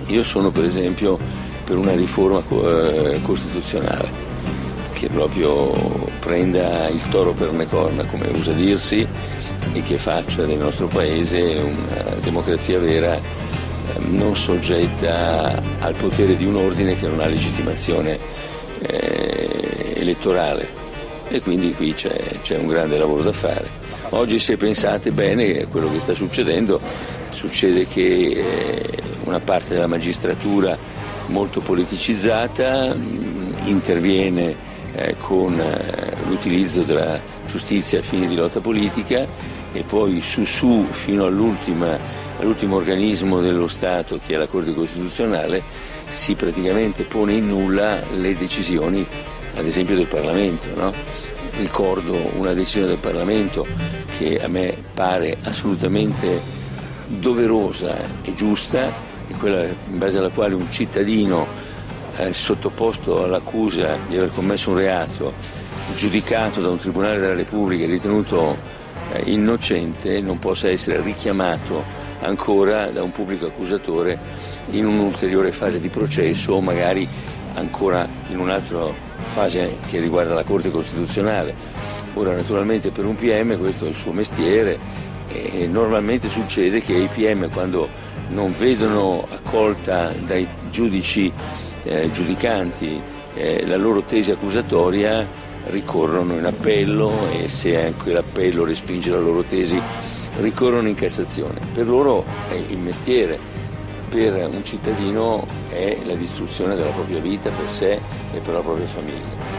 Io sono per esempio per una riforma costituzionale che proprio prenda il toro per le corna, come usa dirsi, e che faccia del nostro paese una democrazia vera, non soggetta al potere di un ordine che non ha legittimazione elettorale, e quindi qui c'è un grande lavoro da fare. Oggi, se pensate bene a quello che sta succedendo, succede che una parte della magistratura molto politicizzata interviene con l'utilizzo della giustizia a fini di lotta politica, e poi su fino all'ultimo organismo dello Stato, che è la Corte Costituzionale, si praticamente pone in nulla le decisioni, ad esempio del Parlamento, no? Ricordo una decisione del Parlamento che a me pare assolutamente doverosa e giusta, è quella in base alla quale un cittadino sottoposto all'accusa di aver commesso un reato, giudicato da un tribunale della Repubblica e ritenuto innocente, non possa essere richiamato ancora da un pubblico accusatore in un'ulteriore fase di processo, o magari ancora in un'altra fase che riguarda la Corte Costituzionale. Ora, naturalmente, per un PM questo è il suo mestiere, e normalmente succede che i PM, quando non vedono accolta dai giudici giudicanti la loro tesi accusatoria, ricorrono in appello, e se anche l'appello respinge la loro tesi, ricorrono in Cassazione. Per loro il mestiere, per un cittadino è la distruzione della propria vita, per sé e per la propria famiglia.